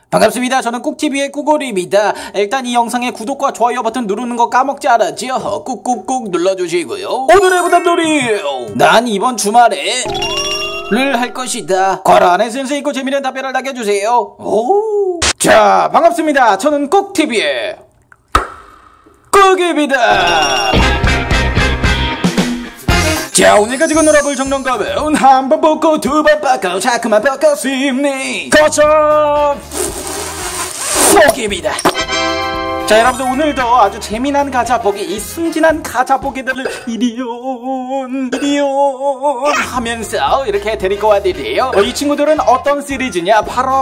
반갑습니다. 저는 꾹TV의 꾹오리입니다. 일단 이 영상에 구독과 좋아요 버튼 누르는 거 까먹지 않았지요? 꾹꾹꾹 눌러주시고요. 오늘의 부담놀이! 난 이번 주말에 를 할 것이다. 과란의 센스 있고 재미있는 답변을 남겨주세요. 오. 자, 반갑습니다. 저는 꾹TV의 꾹입니다. 자, 오늘 가지고 놀아볼 정론감은 한 번 뽑고 두 번 바꿔 자꾸만 바꿨습니 거쳐 포기입니다. 자, 여러분들 오늘도 아주 재미난 가자보기, 이 순진한 가자보기들을 이리온 하면서 이렇게 데리고 와드릴게요. 이 친구들은 어떤 시리즈냐? 바로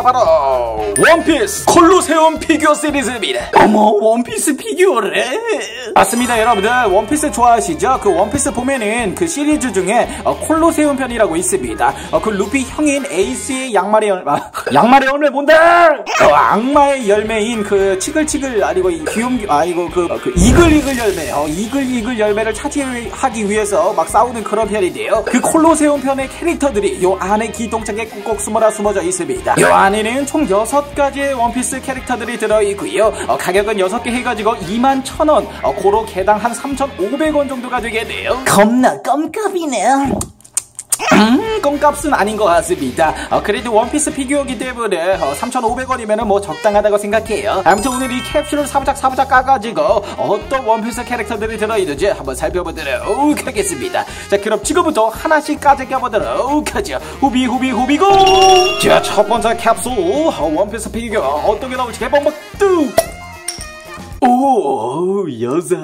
원피스 콜로세움 피규어 시리즈입니다. 어머, 원피스 피규어래? 맞습니다. 여러분들 원피스 좋아하시죠? 그 원피스 보면은 그 시리즈 중에 콜로세움 편이라고 있습니다. 그 루피 형인 에이스의 양말의 열매 뭔다? 악마의 열매인 그 치글치글 아니고 그 이글이글 열매, 이글이글 열매를 차지하기 위해서 막 싸우는 그런 편인데요. 그 콜로세움 편의 캐릭터들이 요 안에 기동창에 꾹꾹 숨어져 있습니다. 요 안에는 총 6가지의 원피스 캐릭터들이 들어있고요. 가격은 6개 해가지고 21,000원, 고로 개당 한 3,500원 정도가 되겠네요. 겁나 껌값이네요. 껌값은 아닌 것 같습니다. 그래도 원피스 피규어이기 때문에 3,500원이면 뭐 적당하다고 생각해요. 아무튼 오늘 이 캡슐을 사부작 까가지고 어떤 원피스 캐릭터들이 들어있는지 한번 살펴보도록 하겠습니다. 자, 그럼 지금부터 하나씩 까제껴보도록 하죠. 후비고! 자, 첫 번째 캡슐 원피스 피규어 어떤 게 나올지 개봉박 뚝! 오, 여자.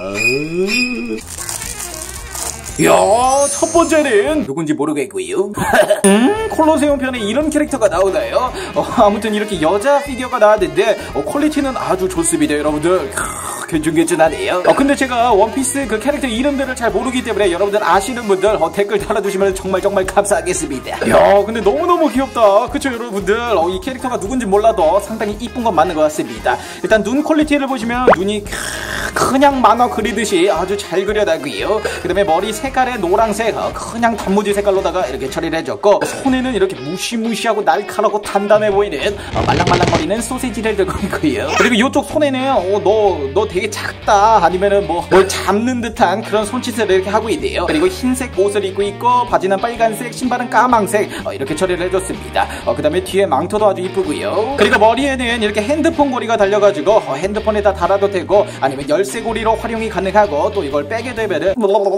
야, 첫 번째는 누군지 모르겠고요. 콜로세움 편에 이런 캐릭터가 나오나요? 아무튼 이렇게 여자 피규어가 나왔는데 퀄리티는 아주 좋습니다, 여러분들. 괜찮하네요. 근데 제가 원피스 그 캐릭터 이름들을 잘 모르기 때문에 여러분들 아시는 분들 댓글 달아주시면 정말 감사하겠습니다. 야, 근데 너무너무 귀엽다. 그쵸, 여러분들? 이 캐릭터가 누군지 몰라도 상당히 이쁜 건 맞는 것 같습니다. 일단 눈 퀄리티를 보시면 눈이 그냥 만화 그리듯이 아주 잘 그려놨고요. 그 다음에 머리 색깔의 노란색 그냥 단무지 색깔로다가 이렇게 처리를 해줬고, 손에는 이렇게 무시무시하고 날카롭고 단단해 보이는 말랑말랑거리는 소세지를 들고 있고요. 그리고 이쪽 손에는 너 되게 작다 아니면은 뭘 잡는 듯한 그런 손짓을 이렇게 하고 있네요. 그리고 흰색 옷을 입고 있고 바지는 빨간색, 신발은 까망색 이렇게 처리를 해줬습니다. 그 다음에 뒤에 망토도 아주 이쁘고요. 그리고 머리에는 이렇게 핸드폰 고리가 달려가지고 핸드폰에다 달아도 되고 아니면 열쇠고리로 활용이 가능하고, 또 이걸 빼게 되면은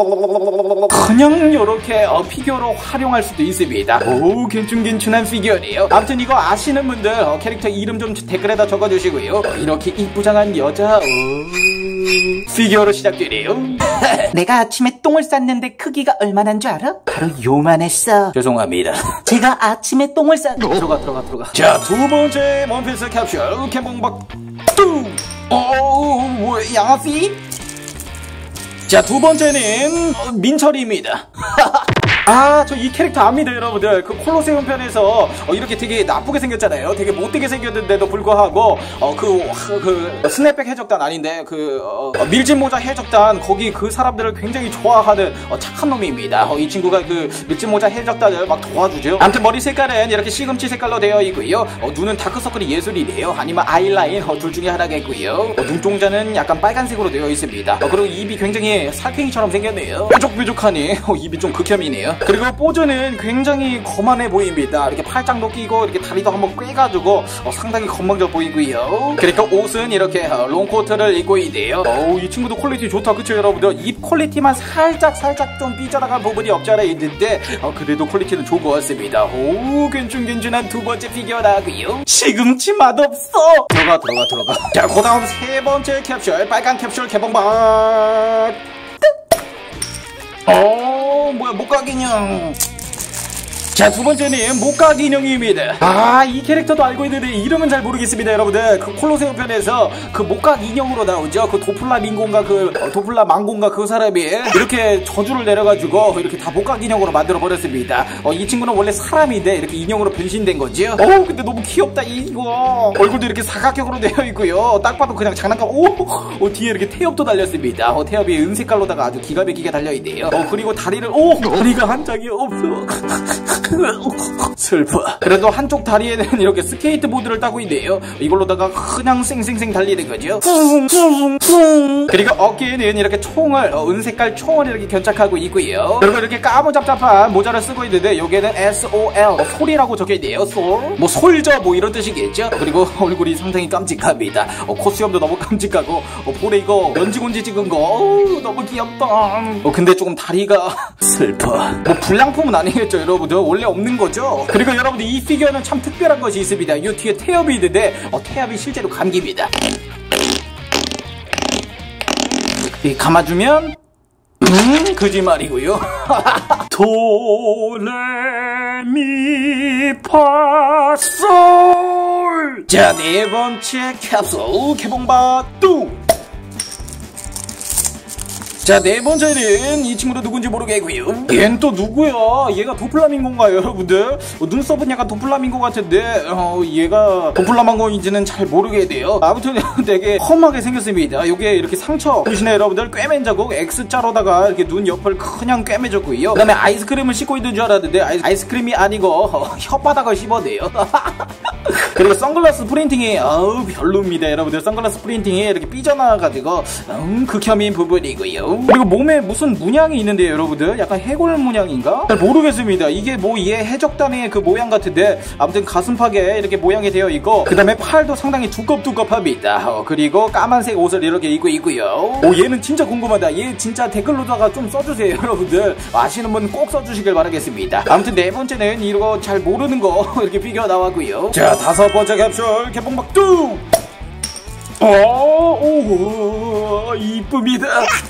그냥 요렇게 피규어로 활용할 수도 있습니다. 오, 괜찮한 피규어네요. 아무튼 이거 아시는 분들 캐릭터 이름 좀 댓글에다 적어주시고요. 이렇게 이쁘장한 여자 피규어로 시작되네요. 내가 아침에 똥을 쌌는데 크기가 얼마나인 줄 알아? 바로 요만했어. 죄송합니다. 제가 아침에 똥을 들어가. 자, 두 번째 원피스 캡슐 개봉박 뚝! 뭐야, 양아피? 자, 두 번째는 민철이입니다. 저 이 캐릭터 압니다, 여러분들. 그 콜로세움 편에서 이렇게 되게 나쁘게 생겼잖아요. 되게 못되게 생겼는데도 불구하고 그 스냅백 해적단 아닌데 밀짚모자 해적단, 거기 그 사람들을 굉장히 좋아하는 착한 놈입니다. 이 친구가 그 밀짚모자 해적단을 막 도와주죠. 아무튼 머리 색깔은 이렇게 시금치 색깔로 되어 있고요. 눈은 다크서클이 예술이래요. 아니면 아이라인 둘 중에 하나겠고요. 눈동자는 약간 빨간색으로 되어 있습니다. 그리고 입이 굉장히 살쾡이처럼 생겼네요. 뾰족하니 입이 좀 극혐이네요. 그리고 포즈는 굉장히 거만해 보입니다. 이렇게 팔짱도 끼고 이렇게 다리도 한번 꿰가지고 상당히 건방져 보이고요. 그리고 옷은 이렇게 롱코트를 입고 있네요. 이 친구도 퀄리티 좋다, 그쵸, 여러분들? 입 퀄리티만 살짝 좀 삐져나간 부분이 없지 않아 있는데 그래도 퀄리티는 좋은 것 같습니다. 오, 괜찮한 두 번째 피규어 나고요. 시금치 맛없어. 들어가. 자, 그 다음 세 번째 캡슐 빨간 캡슐 개봉박. 뭐야, 목각 인형. 자, 두 번째는 목각 인형입니다. 이 캐릭터도 알고 있는데 이름은 잘 모르겠습니다, 여러분들. 그 콜로세움 편에서 그 목각 인형으로 나오죠. 그 도플라밍고인가 도플라망고인가 그 사람이 이렇게 저주를 내려가지고 이렇게 다 목각 인형으로 만들어 버렸습니다. 이 친구는 원래 사람인데 이렇게 인형으로 변신된 거죠. 근데 너무 귀엽다, 이거. 얼굴도 이렇게 사각형으로 되어 있고요. 딱 봐도 그냥 장난감. 뒤에 이렇게 태엽도 달렸습니다. 태엽이 은색깔로다가 아주 기가 막히게 달려있네요. 그리고 다리가 한 장이 없어. 슬퍼. 그래도 한쪽 다리에는 이렇게 스케이트보드를 타고 있네요. 이걸로다가 그냥 쌩쌩쌩 달리는 거죠. 그리고 어깨에는 이렇게 총을 은색깔 총을 이렇게 견착하고 있고요. 그리고 이렇게 까무잡잡한 모자를 쓰고 있는데 여기에는 SOL 솔이라고 적혀있네요. 솔 뭐 솔저 뭐 이런 뜻이겠죠. 그리고 얼굴이 상당히 깜찍합니다. 코스염도 너무 깜찍하고 볼에 이거 연지곤지 찍은 거 너무 귀엽다. 근데 조금 다리가 슬퍼. 뭐 불량품은 아니겠죠 여러분들. 원래 없는 거죠. 그리고 여러분들 이 피규어는 참 특별한 것이 있습니다. 이 뒤에 태엽이 있는데 태엽이 실제로 감깁니다. 이 감아주면 거짓말이고요. 도레미파솔. 자, 네 번째 캡슐 개봉바 뚱. 자, 네 번째는 이 친구도 누군지 모르겠고요. 얘는 또 누구야? 얘가 도플라밍고인가요 여러분들? 눈썹은 약간 도플라밍고 같은데 얘가 도플라밍고인지는 잘 모르겠네요. 아무튼 되게 험하게 생겼습니다. 요게 이렇게 상처 보시나요 여러분들? 꿰맨 자국 X자로다가 이렇게 눈 옆을 그냥 꿰매졌고요. 그 다음에 아이스크림을 씹고 있는 줄 알았는데 아이스크림이 아니고 혓바닥을 씹어대요. 그리고 선글라스 프린팅이 별로입니다 여러분들. 선글라스 프린팅이 이렇게 삐져나와가지고 극혐인 부분이고요. 그리고 몸에 무슨 문양이 있는데요 여러분들. 약간 해골 문양인가? 잘 모르겠습니다. 이게 뭐 얘 해적단의 그 모양 같은데 아무튼 가슴팍에 이렇게 모양이 되어 있고 그 다음에 팔도 상당히 두껍두껍합니다. 그리고 까만색 옷을 이렇게 입고 있고요. 얘는 진짜 궁금하다. 얘 진짜 댓글로다가 좀 써주세요 여러분들. 아시는 분 꼭 써주시길 바라겠습니다. 아무튼 네 번째는 이거 잘 모르는 거 이렇게 피규어 나왔고요. 자, 다섯 번째 캡슐 개봉박두. 오, 이쁩니다.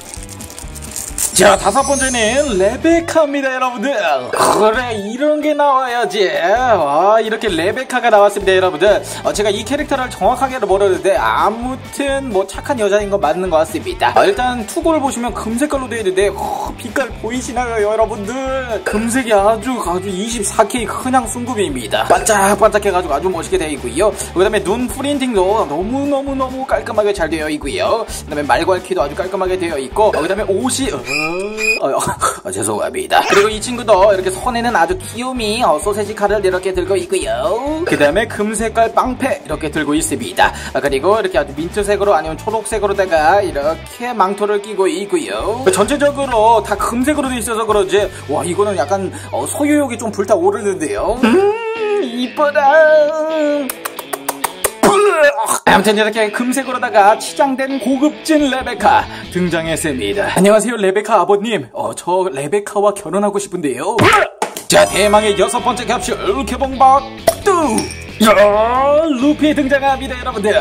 자, 다섯 번째는 레베카입니다 여러분들. 그래, 이런 게 나와야지. 이렇게 레베카가 나왔습니다 여러분들. 제가 이 캐릭터를 정확하게는 모르는데 아무튼 뭐 착한 여자인 건 맞는 것 같습니다. 일단 투고를 보시면 금색깔로 되어 있는데 빛깔 보이시나요 여러분들? 금색이 아주 24K 그냥 순금입니다. 반짝반짝해가지고 아주 멋있게 되어 있고요. 그 다음에 눈 프린팅도 너무너무 깔끔하게 잘 되어 있고요. 그 다음에 말괄키도 아주 깔끔하게 되어 있고 그 다음에 옷이 죄송합니다. 그리고 이 친구도 이렇게 손에는 아주 귀요미 소세지 칼을 이렇게 들고 있고요. 그 다음에 금색깔 빵패 이렇게 들고 있습니다. 그리고 이렇게 아주 민트색으로 아니면 초록색으로다가 이렇게 망토를 끼고 있고요. 전체적으로 다 금색으로 돼 있어서 그런지 와, 이거는 약간 소유욕이 좀 불타오르는데요. 이뻐라. 아무튼 이렇게 금색으로다가 치장된 고급진 레베카 등장했습니다. 안녕하세요 레베카 아버님. 저 레베카와 결혼하고 싶은데요. 자, 대망의 여섯 번째 캡슐 개봉박 뚜. 루피 등장합니다 여러분들.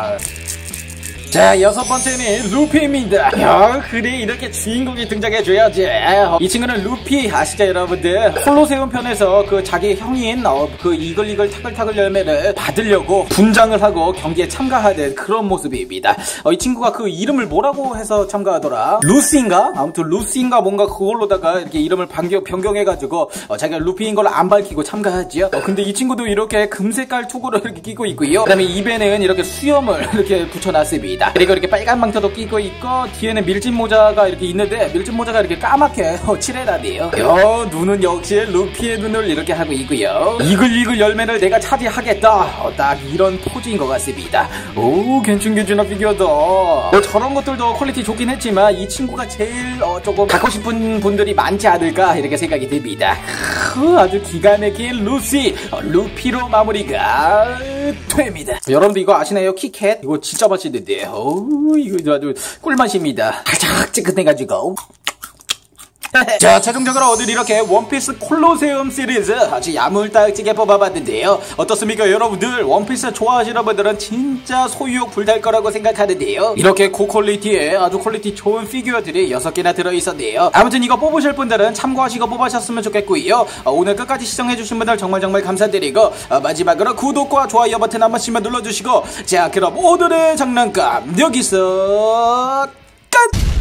자, 여섯 번째는 루피입니다. 그래, 이렇게 주인공이 등장해줘야지. 이 친구는 루피 아시죠 여러분들? 콜로세움 편에서 그 자기 형인 그 이글이글 타글타글 열매를 받으려고 분장을 하고 경기에 참가하는 그런 모습입니다. 이 친구가 그 이름을 뭐라고 해서 참가하더라? 루시인가? 아무튼 루시인가 뭔가 그걸로다가 이렇게 이름을 변경해가지고 자기가 루피인 걸 안 밝히고 참가하지요. 근데 이 친구도 이렇게 금색깔 투구를 이렇게 끼고 있고요. 그 다음에 입에는 이렇게 수염을 이렇게 붙여놨습니다. 그리고 이렇게 빨간 망토도 끼고 있고 뒤에는 밀짚 모자가 이렇게 있는데 밀짚 모자가 이렇게 까맣게 칠해놨네요. 눈은 역시 루피의 눈을 이렇게 하고 있고요. 이글이글 열매를 내가 차지하겠다. 딱 이런 포즈인 것 같습니다. 오, 괜찮은 피규어다. 저런 것들도 퀄리티 좋긴 했지만 이 친구가 제일 조금 갖고 싶은 분들이 많지 않을까 이렇게 생각이 듭니다. 아주 기가 막힌 루시 루피로 마무리가 됩니다. 여러분들 이거 아시나요? 키캣 이거 진짜 맛있는데 이거 아주 꿀맛입니다. 살짝 찌끈해가지고. 자, 최종적으로 오늘 이렇게 원피스 콜로세움 시리즈 아주 야물딱지게 뽑아봤는데요. 어떻습니까 여러분들? 원피스 좋아하시는 분들은 진짜 소유욕 불탈 거라고 생각하는데요. 이렇게 고퀄리티에 아주 퀄리티 좋은 피규어들이 6개나 들어있었네요. 아무튼 이거 뽑으실 분들은 참고하시고 뽑으셨으면 좋겠고요. 오늘 끝까지 시청해주신 분들 정말 감사드리고 마지막으로 구독과 좋아요 버튼 한 번씩만 눌러주시고, 자, 그럼 오늘의 장난감 여기서 끝!